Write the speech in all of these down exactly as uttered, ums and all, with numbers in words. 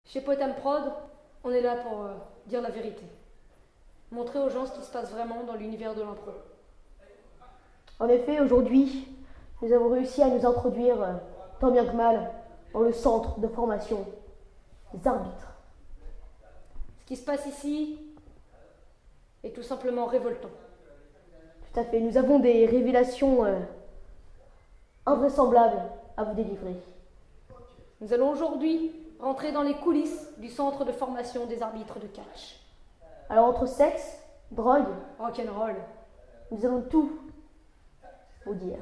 Chez Potam Prod, on est là pour euh, dire la vérité. Montrer aux gens ce qui se passe vraiment dans l'univers de l'impro. En effet, aujourd'hui, nous avons réussi à nous introduire, euh, tant bien que mal, dans le centre de formation des arbitres. Ce qui se passe ici est tout simplement révoltant. Tout à fait, nous avons des révélations euh, invraisemblables à vous délivrer. Nous allons aujourd'hui rentrer dans les coulisses du centre de formation des arbitres de catch. Alors entre sexe, drogue, rock'n'roll, nous allons tout vous dire.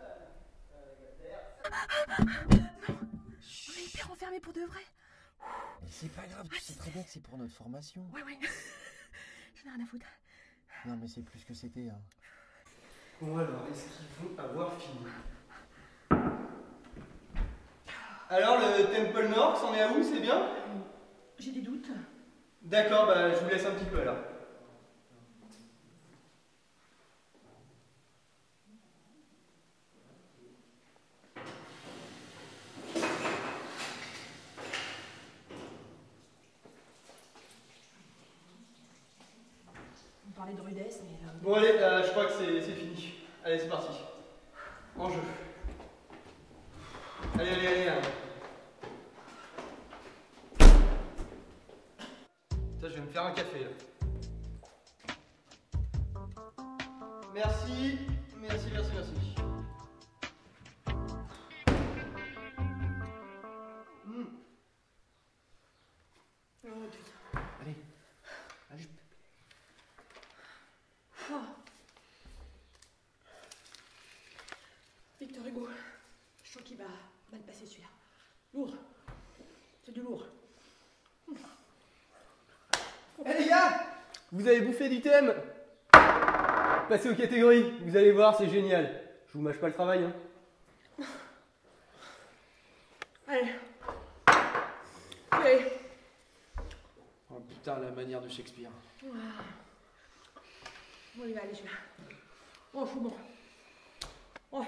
On est hyper enfermés pour de vrai. Mais c'est pas grave, tu sais très bien que c'est pour notre formation. Ouais, ouais. J'en ai rien à foutre. Non mais c'est plus que c'était. Hein. Bon alors, est-ce qu'ils vont avoir fini? Alors, le Temple Nord, c'en est à où? C'est bien? J'ai des doutes. D'accord, bah je vous laisse un petit peu alors. On parlait de rudesse, mais... Euh... Bon allez, euh, je crois que c'est fini. Allez, c'est parti. En jeu. Allez, allez, allez. Hein. Ça, je vais me faire un café là. Merci, merci, merci, merci. Mmh. Oh putain. Allez, allez. Oh. Victor Hugo, je sens qu'il va mal passer celui-là. Lourd. C'est du lourd. Eh hey, les gars, vous avez bouffé du thème. Passez aux catégories, vous allez voir, c'est génial. Je vous mâche pas le travail. Hein. Allez. Allez. Oh putain, la manière de Shakespeare. Bon, il va aller celui-là. Oh, fou bon. Oh.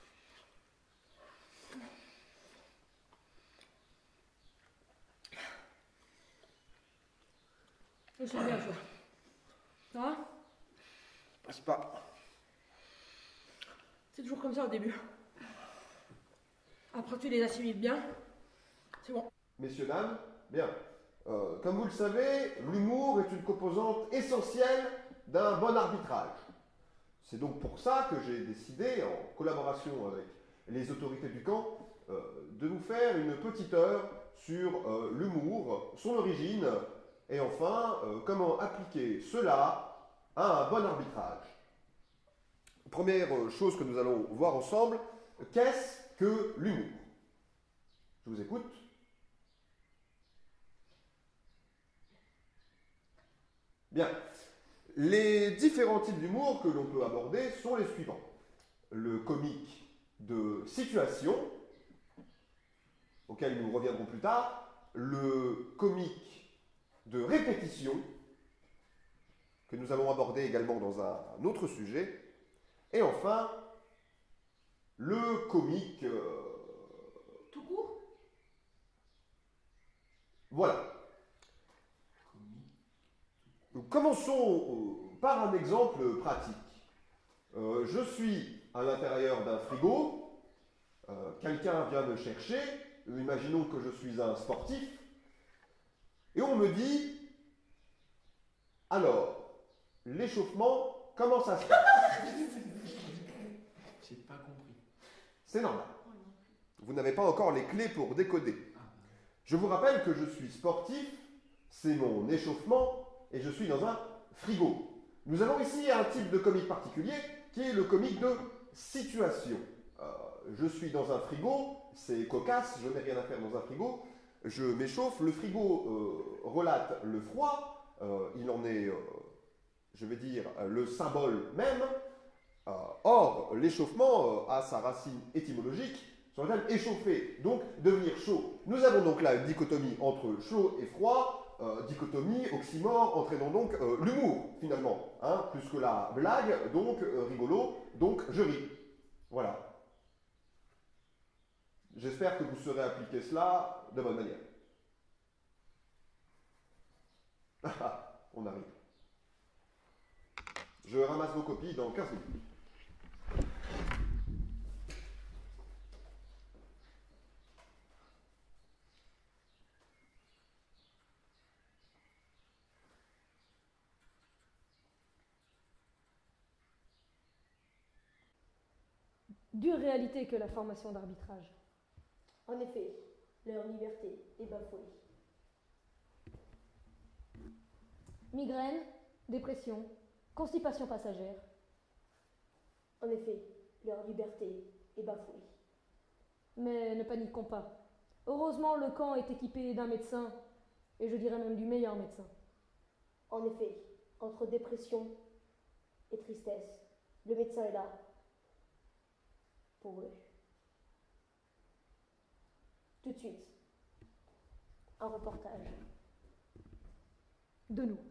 Je sens bien, celui-là. Ça va? Passe pas. C'est toujours comme ça au début. Après, tu les assimiles bien. C'est bon. Messieurs, dames, bien. Euh, comme vous le savez, l'humour est une composante essentielle d'un bon arbitrage. C'est donc pour ça que j'ai décidé, en collaboration avec les autorités du camp, euh, de vous faire une petite heure sur euh, l'humour, son origine, et enfin, euh, comment appliquer cela à un bon arbitrage. Première chose que nous allons voir ensemble, qu'est-ce que l'humour? Je vous écoute. Bien. Les différents types d'humour que l'on peut aborder sont les suivants. Le comique de situation, auquel nous reviendrons plus tard. Le comique de répétition, que nous allons aborder également dans un autre sujet. Et enfin, le comique... Euh... Tout court? Voilà. Nous commençons par un exemple pratique. Euh, je suis à l'intérieur d'un frigo, euh, quelqu'un vient me chercher, imaginons que je suis un sportif, et on me dit, alors, l'échauffement, comment ça se passe? J'ai pas compris. C'est normal. Vous n'avez pas encore les clés pour décoder. Je vous rappelle que je suis sportif, c'est mon échauffement, et je suis dans un frigo. Nous avons ici un type de comique particulier, qui est le comique de situation. Euh, je suis dans un frigo, c'est cocasse, je n'ai rien à faire dans un frigo, je m'échauffe, le frigo euh, relate le froid, euh, il en est, euh, je vais dire, le symbole même. Euh, or, l'échauffement euh, a sa racine étymologique sur le terme échauffer, donc devenir chaud. Nous avons donc là une dichotomie entre chaud et froid, euh, dichotomie, oxymore, entraînant donc euh, l'humour finalement, hein, plus que la blague, donc euh, rigolo, donc je ris. Voilà. J'espère que vous saurez appliquer cela de bonne manière. Ah, on arrive. Je ramasse vos copies dans quinze minutes. Dure réalité que la formation d'arbitrage. En effet, leur liberté est bafouée. Migraine, dépression, constipation passagère. En effet, leur liberté est bafouée. Mais ne paniquons pas. Heureusement, le camp est équipé d'un médecin, et je dirais même du meilleur médecin. En effet, entre dépression et tristesse, le médecin est là pour eux. Tout de suite, un reportage. De nous.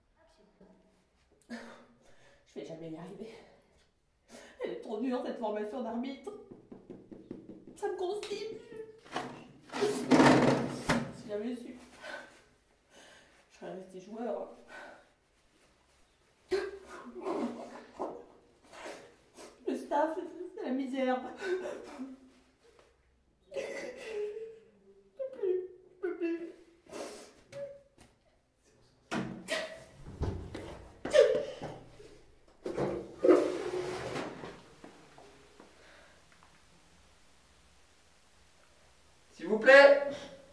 Je vais jamais y arriver. Elle est trop dure cette formation d'arbitre. Ça me constipe. Si j'avais su, je serais resté joueur. Le staff, c'est la misère. Je peux plus, je peux plus. S'il vous plaît.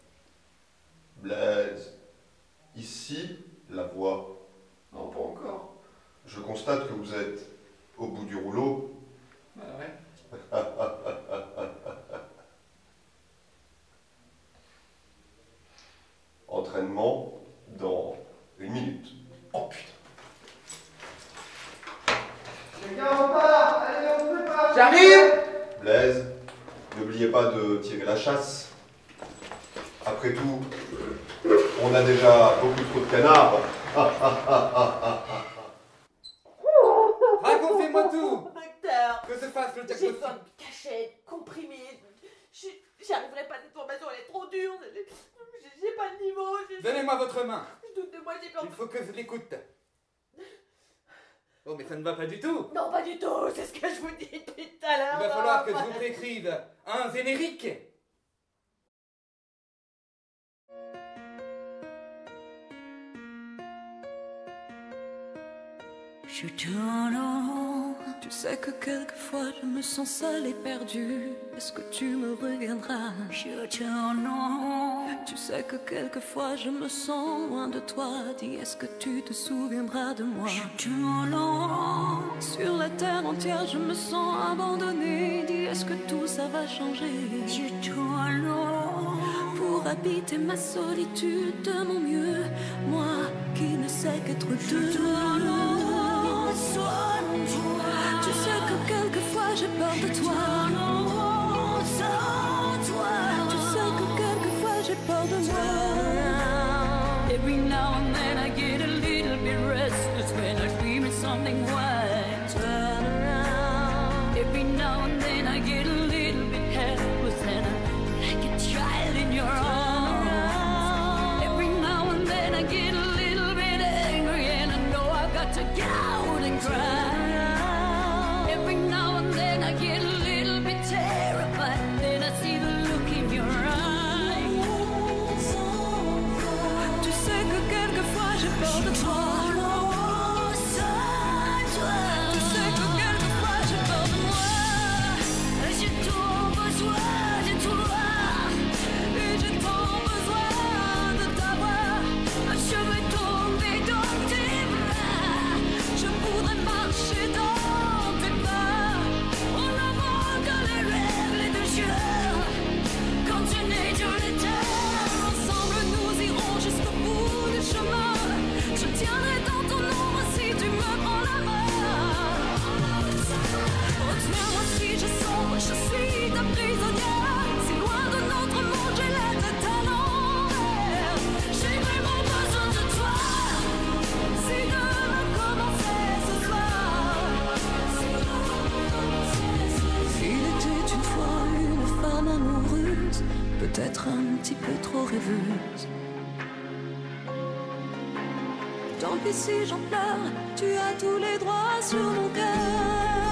Blaise. Ici, la voix. Non, pas encore. Je constate que vous êtes au bout du rouleau. Bah ouais. Entraînement dans une minute. Oh putain. Quelqu'un repart. Allez, on se prépare. J'arrive. Blaise, n'oubliez pas de tirer la chasse. Après tout, on a déjà beaucoup trop de canards. Racontez-moi tout. Docteur, Que se passe le j'ai diagnostic? besoin de cachette, comprimé. J'y j'y arriverai pas, cette formation, elle est trop dure. J'ai- J'ai pas le niveau. Je, Donnez-moi votre main. je doute de moi, j'ai peur. Il faut que je l'écoute. Oh, mais ça ne va pas du tout. Non, pas du tout, c'est ce que je vous dis depuis tout à l'heure. Il va falloir que je non, vous écrive un générique. Je tourne en rond. Tu sais que quelquefois je me sens seule et perdue. Est-ce que tu me reviendras? Je tourne en rond. Tu sais que quelquefois je me sens loin de toi. Dis, est-ce que tu te souviendras de moi? Je tourne en rond. Sur la terre entière je me sens abandonnée. Dis, est-ce que tout ça va changer? Je tourne en rond. Pour habiter ma solitude de mon mieux, moi qui ne sais qu'être deux. Je tourne en rond. Tu sais que quelquefois j'ai peur de toi. Tu sais que quelquefois j'ai peur de moi. Every now and then I get a little bit restless when I dream of something white. Turn around. Every now and then I get a little bit helpless and I'm like a child in your arms. Every now and then I get a little bit angry and I know I've got to get out and cry. Every now and then I get a little bit terrified. Then I see the look in your eyes. Tu sais que quelquefois j'ai peur de toi. Tu sais que quelquefois j'ai peur de moi. J'ai tant besoin de toi. Et j'ai tant besoin de t'avoir. Je veux tomber dans tes bras. Je voudrais marcher dans tes pas. En avant que les rêves, les deux yeux. Quand tu nais sur les terres, ensemble nous irons jusqu'au bout du chemin. Je tiendrai dans ton ombre si tu me prends la main. Retiens-moi si je sombre, je suis ta prisonnière. Si loin de notre monde, j'ai la tête à l'envers. J'ai vraiment besoin de toi. Si demain commençait ce soir. Il était une fois une femme amoureuse, peut-être un petit peu trop rêveuse. Tant pis si j'en pleure, tu as tous les droits sur mon cœur.